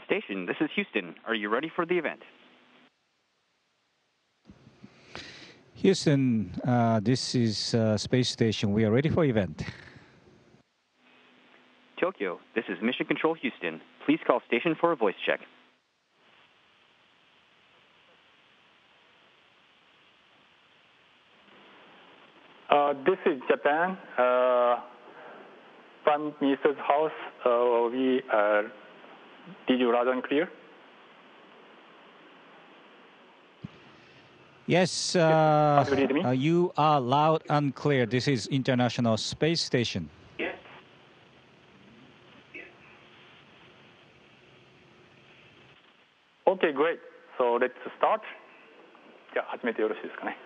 station. This is Houston. Are you ready for the event? Houston, this is space station. We are ready for event. Tokyo, this is Mission Control Houston. Please call station for a voice check. This is Japan. Prime Minister's house. Did you loud and clear? Yes, you are loud and clear. This is International Space Station. Yes. Okay, great. So let's start. じゃあ始めてよろしいですかね。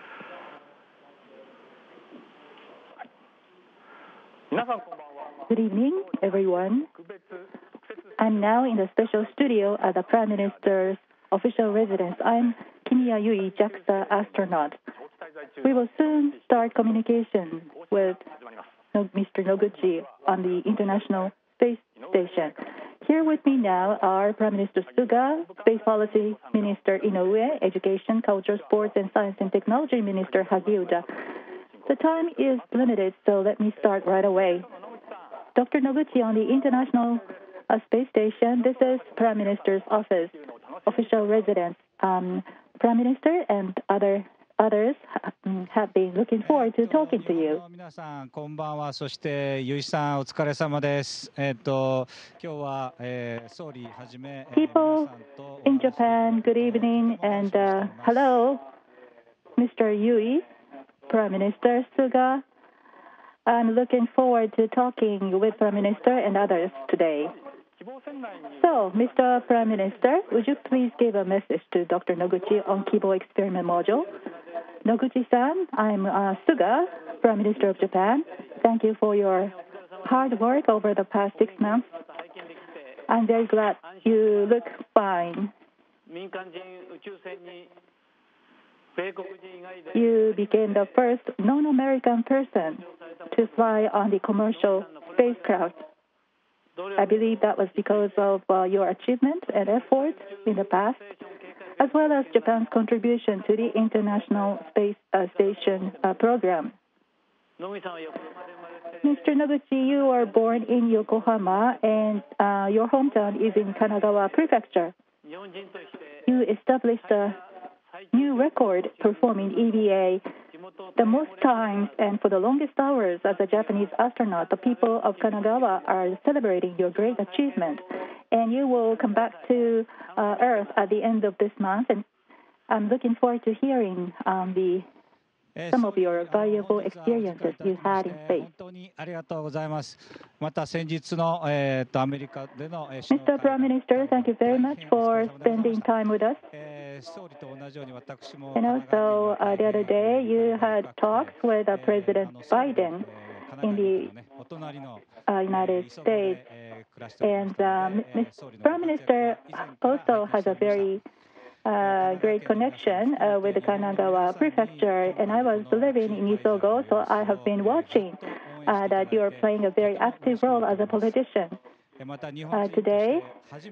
Good evening, everyone. I'm now in the special studio at the Prime Minister's official residence. I'm Kimiya Yui, JAXA astronaut. We will soon start communication with Mr. Noguchi on the International Space Station. Here with me now are Prime Minister Suga, Space Policy Minister Inoue, Education, Culture, Sports, and Science and Technology Minister Hagiuda. The time is limited, so let me start right away. Dr. Noguchi on the International Space Station. This is Prime Minister's office, official residence. Prime Minister and others have been looking forward to talking to you. 皆さんこんばんは。そしてゆいさんお疲れ様です。今日は総理はじめ People in Japan, good evening and hello, Mr. Yui, Prime Minister Suga. I'm looking forward to talking with Prime Minister and others today. So, Mr. Prime Minister, would you please give a message to Dr. Noguchi on Kibo Experiment Module? Noguchi-san, I'm Suga, Prime Minister of Japan. Thank you for your hard work over the past 6 months. I'm very glad you look fine. You became the first non-American person to fly on the commercial spacecraft. I believe that was because of your achievements and efforts in the past, as well as Japan's contribution to the International Space Station program. Mr. Noguchi, you were born in Yokohama, and your hometown is in Kanagawa Prefecture. You established a new record performing EVA the most times and for the longest hours as a Japanese astronaut. The people of Kanagawa are celebrating your great achievement, and you will come back to Earth at the end of this month, and I'm looking forward to hearing some of your valuable experiences you had in space. 本当にありがとうございます。また先日のアメリカでの Mr. Prime Minister, thank you very much for spending time with us. 総理と同じように私も And also, the other day, you had talks with President Biden in the United States. And Prime Minister also has a very great connection with the Kanagawa Prefecture. And I was living in Isogo, so I have been watching that you are playing a very active role as a politician. Today,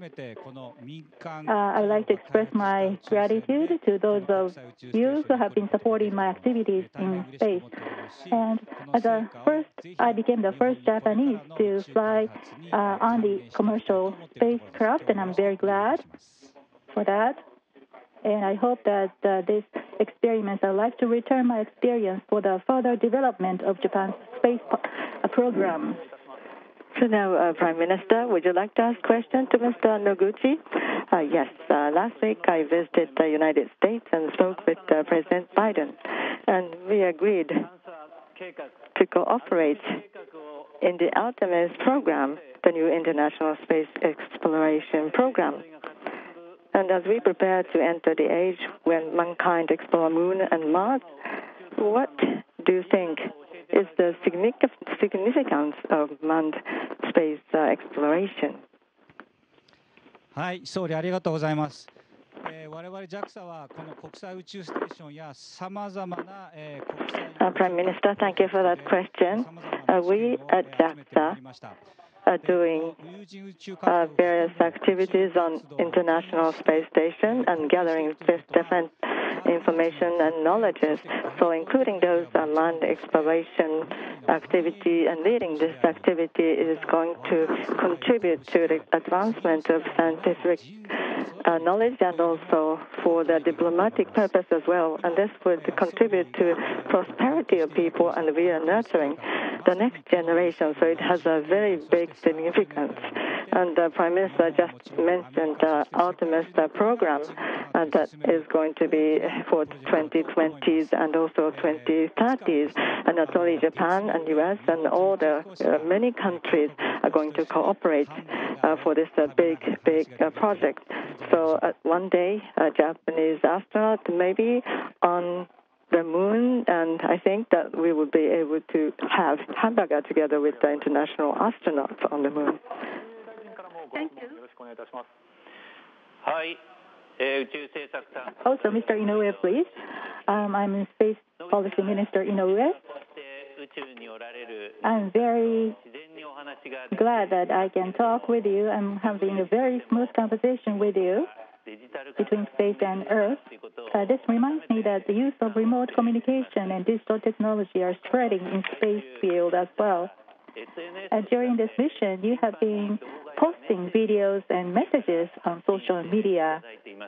I would like to express my gratitude to those of you who have been supporting my activities in space. And I became the first Japanese to fly on the commercial spacecraft, and I'm very glad for that. And I hope that this experiment, I'd like to return my experience for the further development of Japan's space program. So now, Prime Minister, would you like to ask a question to Mr. Noguchi? Yes. Last week, I visited the United States and spoke with President Biden, and we agreed to cooperate in the Artemis program, the new International Space Exploration Program. And as we prepare to enter the age when mankind explore Moon and Mars, what do you think is the significance of manned space exploration? はい、総理ありがとうございます。我々 JAXA はこの国際宇宙ステーションやさまざまな国際 Prime Minister, thank you for that question. We at JAXA doing various activities on International Space Station and gathering different information and knowledges. So including those manned exploration activity and leading this activity is going to contribute to the advancement of scientific knowledge and also for the diplomatic purpose as well. And this would contribute to prosperity of people, and we are nurturing the next generation. So it has a very big significance. And the Prime Minister just mentioned the Artemis program, and that is going to be for 2020s and also 2030s. And not only Japan and U.S. and all the many countries are going to cooperate for this big project. So one day, a Japanese astronaut maybe on the moon, and I think that we will be able to have hamburger together with the international astronauts on the moon. Thank you. Also, Mr. Inoue, please. I'm Space Policy Minister Inoue. I'm very glad that I can talk with you. I'm having a very smooth conversation with you between space and Earth. This reminds me that the use of remote communication and digital technology are spreading in space field as well. During this mission, you have been posting videos and messages on social media.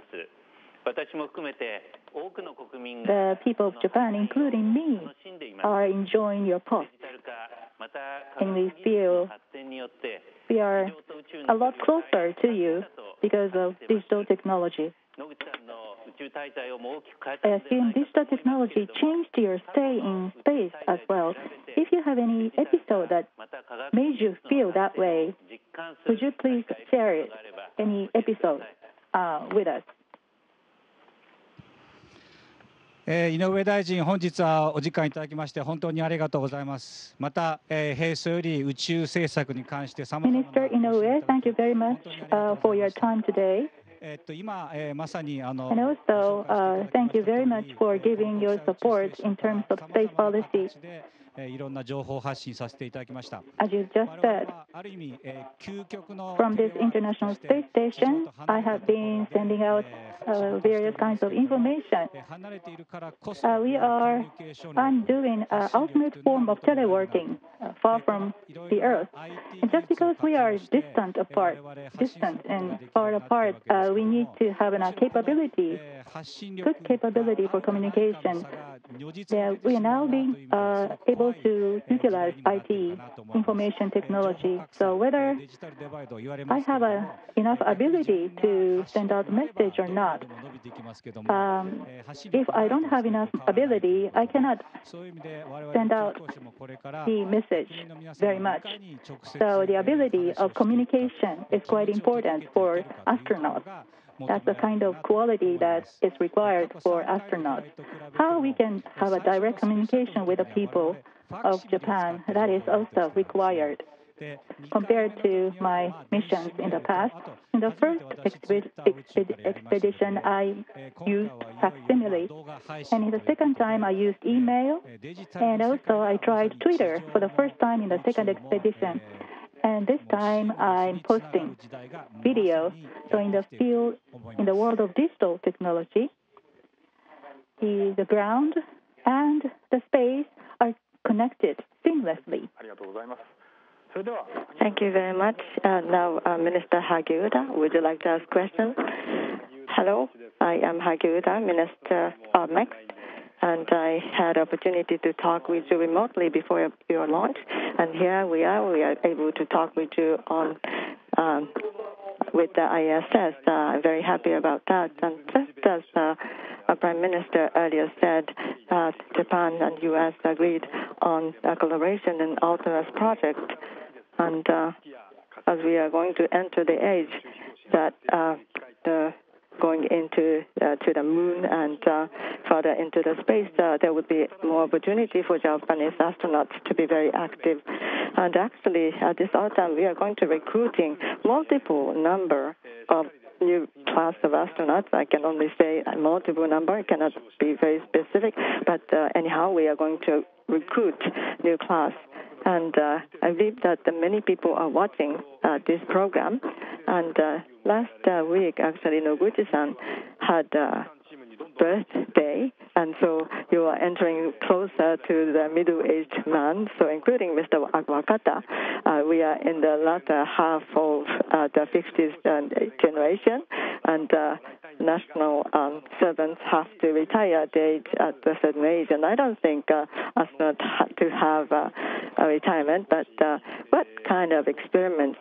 The people of Japan, including me, are enjoying your posts. And we feel we are a lot closer to you because of digital technology. I assume digital technology changed your stay in space as well. If you have any episode that made you feel that way, would you please share it, any episode with us? 井上大臣、本日はお時間いただきまして本当にありがとうございます。また、平成より宇宙政策に関して様々な Minister Inoue, thank you very much for your time today. 今、まさに And also, thank you very much for giving your support in terms of space policy. いろんな情報発信させていただきました。 As you just said, from this International Space Station, I have been sending out various kinds of information. I'm doing an ultimate form of teleworking, far from the Earth. And just because we are distant and far apart, we need to have a capability, good capability for communication. We are now being able to utilize IT, information technology. So whether I have enough ability to send out a message or not, if I don't have enough ability, I cannot send out the message very much. So the ability of communication is quite important for astronauts. That's the kind of quality that is required for astronauts. How we can have a direct communication with the people of Japan, that is also required. Compared to my missions in the past, in the first expedition, I used facsimile. And in the second time, I used email. And also, I tried Twitter for the first time in the second expedition. And this time, I'm posting video. So in the field, in the world of digital technology, the ground and the space are connected seamlessly. Thank you very much. Now, Minister Hagiuda, would you like to ask questions? Hello, I am Hagiuda, Minister of MEX. And I had opportunity to talk with you remotely before your launch. And here we are able to talk with you on with the ISS. I'm very happy about that. And just as our Prime Minister earlier said, Japan and U.S. agreed on a collaboration in Artemis project. And as we are going to enter the age that going into to the moon and further into the space, there would be more opportunity for Japanese astronauts to be very active. And actually, at this autumn, we are going to recruiting multiple number of new class of astronauts. I can only say a multiple number. I cannot be very specific. But anyhow, we are going to recruit new class. And I believe that many people are watching this program. And last week, actually, Noguchi-san had birthday, and so you are entering closer to the middle-aged man. So, including Mr. Wakata, we are in the latter half of the 50th generation, and national servants have to retire at a certain age. And I don't think astronauts have to have a retirement. But what kind of experience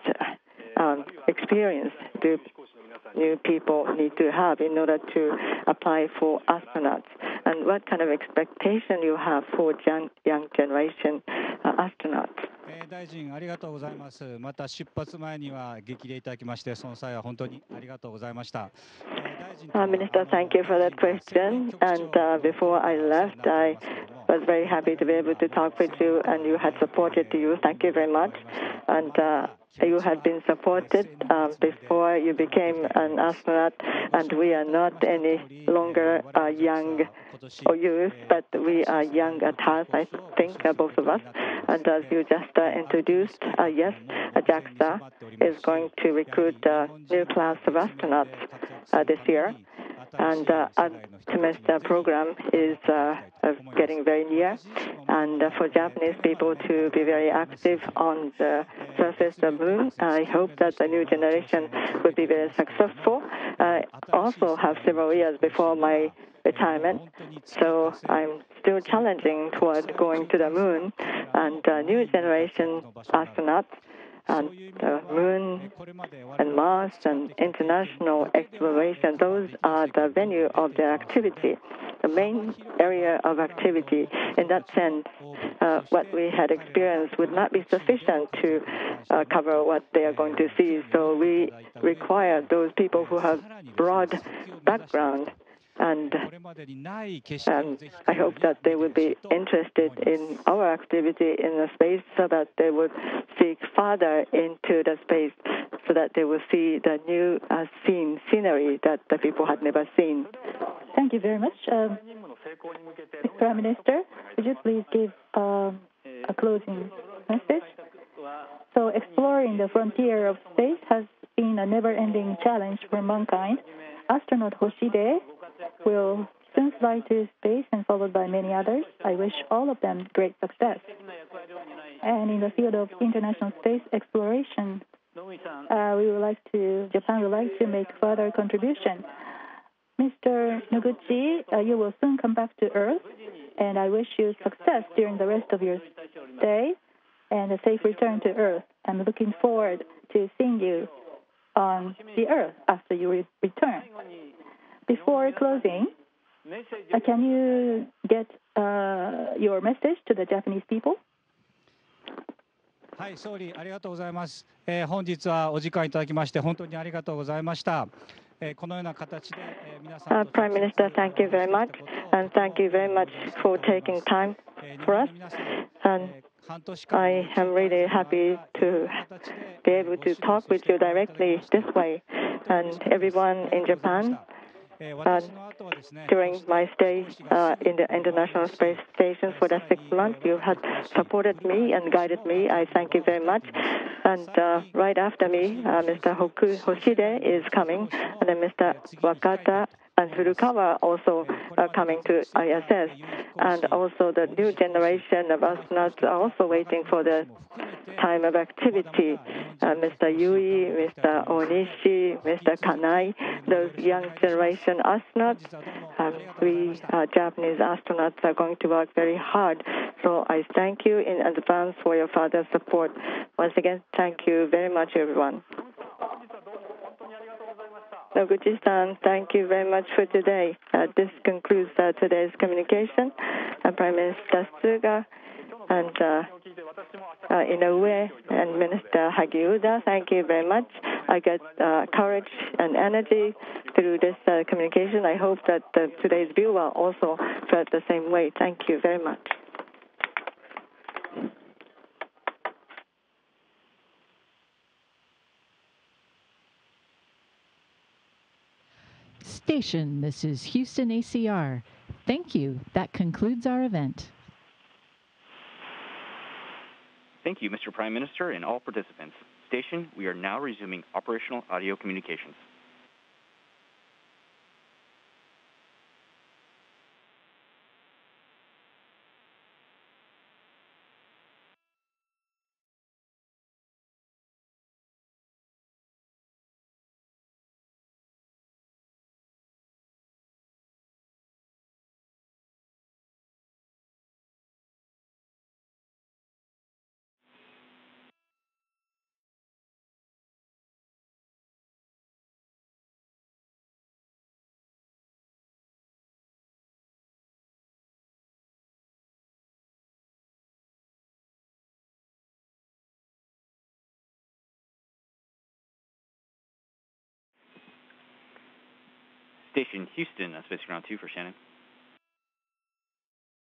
do new people need to have in order to apply for astronauts? And what kind of expectation you have for young generation astronauts? 大臣ありがとうございます。また出発前には激励いただきまして、その際は本当にありがとうございました。 Minister, thank you for that question. And before I left, I was very happy to be able to talk with you, and you had supported you. Thank you very much. And you had been supported before you became an astronaut, and we are not any longer young or youth, but we are young at heart, I think, both of us. And as you just introduced, yes, JAXA is going to recruit a new class of astronauts this year. And Artemis program is getting very near. And for Japanese people to be very active on the surface of the moon, I hope that the new generation will be very successful. I also have several years before my retirement, so I'm still challenging toward going to the moon. And new generation astronauts and the moon and Mars and international exploration, those are the venue of their activity, the main area of activity. In that sense, what we had experienced would not be sufficient to cover what they are going to see. So we require those people who have broad background. And I hope that they will be interested in our activity in the space, so that they would seek farther into the space, so that they will see the new scenery that the people had never seen. Thank you very much. Prime Minister, would you please give a closing message? So exploring the frontier of space has been a never-ending challenge for mankind. Astronaut Hoshide will soon fly to space and followed by many others. I wish all of them great success. And in the field of international space exploration, Japan would like to make further contribution. Mr. Noguchi, you will soon come back to Earth, and I wish you success during the rest of your stay and a safe return to Earth. I'm looking forward to seeing you on the Earth after you return. Before closing, can you get your message to the Japanese people? はい、総理ありがとうございます。本日はお時間いただきまして本当にありがとうございました。このような形で皆さん Prime Minister, thank you very much, and thank you very much for taking time for us. And I am really happy to be able to talk with you directly this way. And everyone in Japan, during my stay in the International Space Station for the 6 months, you had supported me and guided me. I thank you very much. And right after me, Mr. Hoshide is coming, and then Mr. Wakata and Furukawa also are coming to ISS. And also the new generation of astronauts are also waiting for the time of activity. Mr. Yui, Mr. Onishi, Mr. Kanai, those young generation astronauts, we Japanese astronauts are going to work very hard. So I thank you in advance for your further support. Once again, thank you very much, everyone. Noguchi-san, thank you very much for today. This concludes today's communication. Prime Minister Suga and Inoue and Minister Hagiuda, thank you very much. I get courage and energy through this communication. I hope that today's viewer also felt the same way. Thank you very much. Station, this is Houston ACR. Thank you. That concludes our event. Thank you, Mr. Prime Minister and all participants. Station, we are now resuming operational audio communications. Station Houston, Space Ground 2 for Shannon.